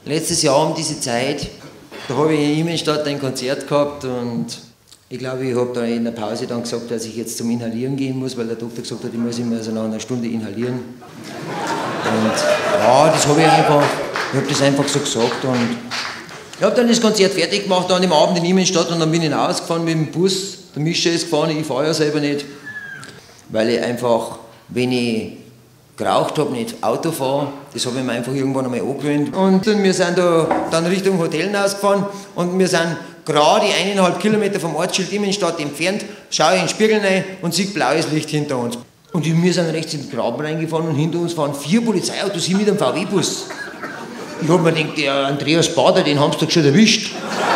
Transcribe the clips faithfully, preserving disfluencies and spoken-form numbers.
Letztes Jahr um diese Zeit, da habe ich in Immenstadt ein Konzert gehabt und ich glaube, ich habe da in der Pause dann gesagt, dass ich jetzt zum Inhalieren gehen muss, weil der Doktor gesagt hat, ich muss immer so nach einer Stunde inhalieren. Und ja, das habe ich einfach, ich habe das einfach so gesagt und ich habe dann das Konzert fertig gemacht, dann am Abend in Immenstadt und dann bin ich rausgefahren mit dem Bus. Der Mischa ist gefahren, ich fahre ja selber nicht, weil ich einfach, wenn ich geraucht habe, nicht Auto fahre. Das habe ich mir einfach irgendwann einmal angewöhnt. Und wir sind da dann Richtung Hotel rausgefahren und wir sind gerade eineinhalb Kilometer vom Ortsschild Immenstadt entfernt, schaue ich in den Spiegel rein und sehe blaues Licht hinter uns. Und wir sind rechts in den Graben reingefahren und hinter uns fahren vier Polizeiautos hin mit einem V W-Bus. Ich habe mir gedacht, der Andreas Bader, den haben sie doch schon erwischt.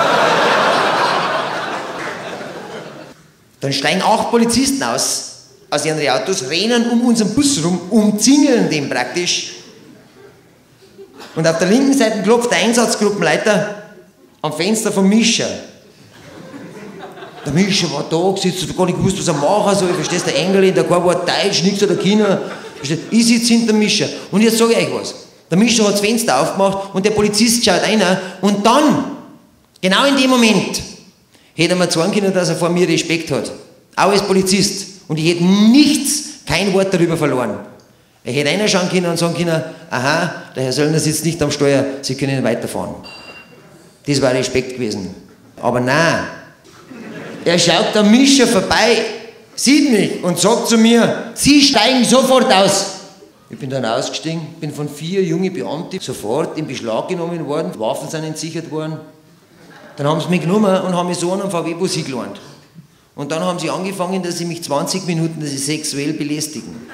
Dann steigen acht Polizisten aus, aus ihren Autos, rennen um unseren Bus rum, umzingeln den praktisch. Und auf der linken Seite klopft der Einsatzgruppenleiter am Fenster vom Mischa. Der Mischa war da, gesetzt, hat gar nicht gewusst, was er machen soll. Verstehst du, der Engel, der kein Wort Deutsch, nichts oder China. Ich sitze hinter dem Mischa. Und jetzt sage ich euch was. Der Mischa hat das Fenster aufgemacht und der Polizist schaut rein. Und dann, genau in dem Moment, hätte er mir sagen können, dass er vor mir Respekt hat. Auch als Polizist. Und ich hätte nichts, kein Wort darüber verloren. Er hätte reinschauen können und sagen können, aha, der Herr Söllner sitzt nicht am Steuer, Sie können weiterfahren. Das war Respekt gewesen. Aber nein, er schaut der Mischa vorbei, sieht mich und sagt zu mir, Sie steigen sofort aus. Ich bin dann ausgestiegen, bin von vier jungen Beamten sofort in Beschlag genommen worden, Waffen sind entsichert worden. Dann haben sie mich genommen und haben mich so an einen V W-Bus hingelandet. Und dann haben sie angefangen, dass sie mich zwanzig Minuten dass sie sexuell belästigen.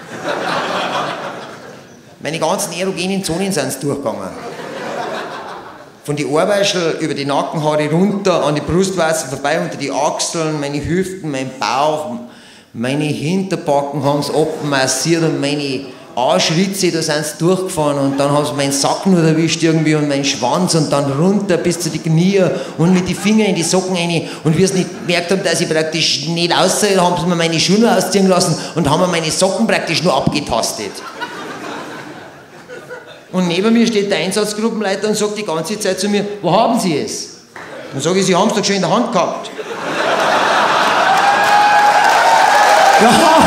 Meine ganzen erogenen Zonen sind durchgegangen. Von die Ohrweischel über die Nackenhaare runter, an die Brustwarzen vorbei, unter die Achseln, meine Hüften, mein Bauch, meine Hinterbacken haben sie abmassiert und meine Arschritze, da sind sie durchgefahren und dann haben sie meinen Sack nur erwischt irgendwie und meinen Schwanz und dann runter bis zu den Knie und mit den Fingern in die Socken rein und wie sie nicht gemerkt haben, dass ich praktisch nicht aussehe, haben sie mir meine Schuhe nur ausziehen lassen und haben mir meine Socken praktisch nur abgetastet. Und neben mir steht der Einsatzgruppenleiter und sagt die ganze Zeit zu mir, wo haben Sie es? Dann sage ich, Sie haben es doch schon in der Hand gehabt. Ja,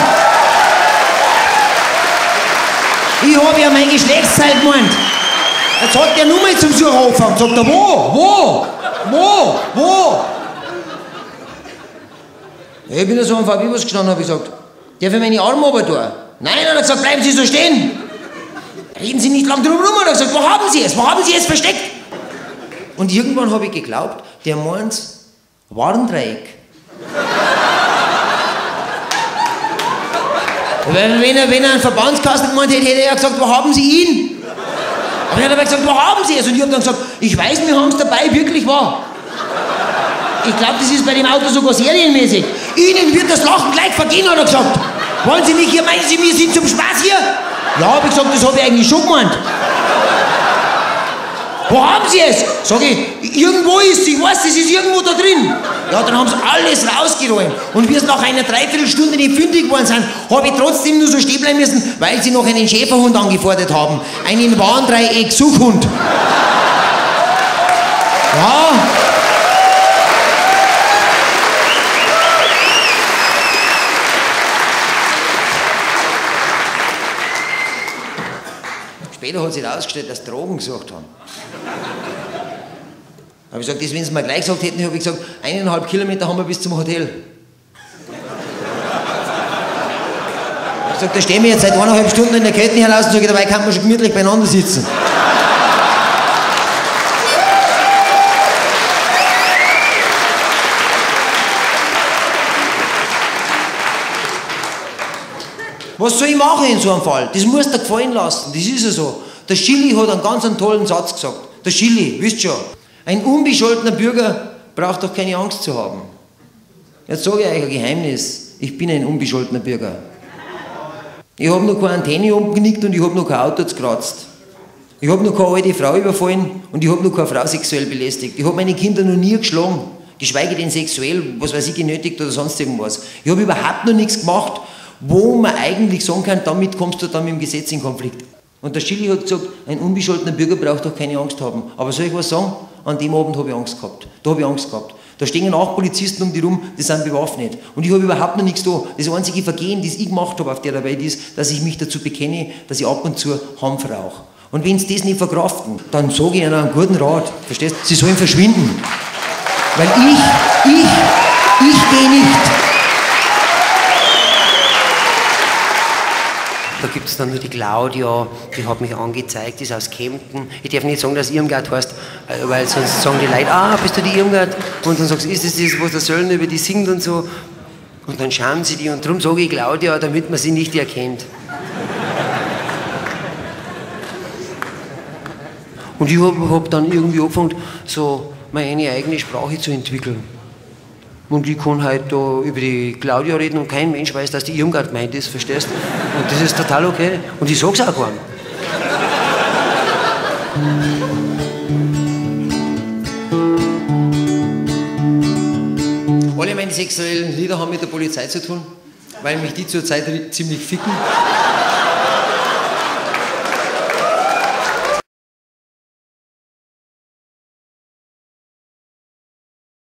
ich habe ja mein Geschlechtsteil gemeint. Jetzt hat der Nummer zum Suchen angefangen. Sagt er, wo? Wo? Wo? Wo? Ja, ich bin da so am V W-Bus gestanden und habe gesagt, darf ich meine Arme runter tun? Nein, hat er gesagt, bleiben Sie so stehen. Reden Sie nicht lang drum rum. Er hat gesagt, wo haben Sie es? Wo haben Sie es versteckt? Und irgendwann habe ich geglaubt, der meint Warndreieck. Weil wenn er, wenn er einen Verbandskasten gemeint hätte, hätte er ja gesagt, wo haben Sie ihn? Aber er hat aber gesagt, wo haben Sie es? Und ich habe dann gesagt, ich weiß, wir haben es dabei, wirklich wahr. Ich glaube, das ist bei dem Auto sogar serienmäßig. Ihnen wird das Lachen gleich vergehen, hat er gesagt. Wollen Sie nicht hier, meinen Sie, wir sind zum Spaß hier? Ja, habe ich gesagt, das habe ich eigentlich schon gemeint. Wo haben Sie es? Sag ich, irgendwo ist es, ich weiß, es ist irgendwo da drin. Ja, dann haben sie alles rausgeräumt. Und wie es nach einer Dreiviertelstunde nicht fündig geworden sind, habe ich trotzdem nur so stehen bleiben müssen, weil sie noch einen Schäferhund angefordert haben. Einen Warndreieck-Suchhund. Ja. Später hat sich herausgestellt, dass Drogen gesucht haben. Habe ich gesagt, das, wenn sie mir gleich gesagt hätten, habe ich gesagt, eineinhalb Kilometer haben wir bis zum Hotel. Ich habe gesagt, da stehen wir jetzt seit eineinhalb Stunden in der Kälte heraus und sage, dabei kann man schon gemütlich beieinander sitzen. Was soll ich machen in so einem Fall? Das musst du dir gefallen lassen, das ist ja so. Der Schilly hat einen ganz einen tollen Satz gesagt. Der Schilly, wisst ihr schon, ein unbescholtener Bürger braucht doch keine Angst zu haben. Jetzt sage ich euch ein Geheimnis, ich bin ein unbescholtener Bürger. Ich habe noch keine Antenne umgenickt und ich habe noch kein Auto gekratzt. Ich habe noch keine alte Frau überfallen und ich habe noch keine Frau sexuell belästigt. Ich habe meine Kinder noch nie geschlagen, geschweige denn sexuell, was weiß ich, genötigt oder sonst irgendwas. Ich habe überhaupt noch nichts gemacht, wo man eigentlich sagen kann, damit kommst du dann mit dem Gesetz in Konflikt. Und der Schilly hat gesagt, ein unbescholtener Bürger braucht doch keine Angst haben. Aber soll ich was sagen? An dem Abend habe ich Angst gehabt. Da habe ich Angst gehabt. Da stehen auch Polizisten um die rum, die sind bewaffnet. Und ich habe überhaupt noch nichts da. Das einzige Vergehen, das ich gemacht habe auf der Arbeit ist, dass ich mich dazu bekenne, dass ich ab und zu Hanf rauche. Und wenn sie das nicht verkraften, dann sage ich ihnen einen guten Rat. Verstehst du? Sie sollen verschwinden. Weil ich, ich, ich gehe nicht. Da gibt es dann nur die Claudia, die hat mich angezeigt, die ist aus Kempten. Ich darf nicht sagen, dass Irmgard heißt, weil sonst sagen die Leute, ah, bist du die Irmgard? Und dann sagst du, ist das das, was der Söllner über die singt und so? Und dann schauen sie die und darum sage ich Claudia, damit man sie nicht erkennt. Und ich habe hab dann irgendwie angefangen, so meine eigene Sprache zu entwickeln. Und ich kann halt da über die Claudia reden und kein Mensch weiß, dass die Irmgard meint ist, verstehst du? Und das ist total okay. Und ich sag's auch keinem. Alle meine sexuellen Lieder haben mit der Polizei zu tun, weil mich die zurzeit ziemlich ficken.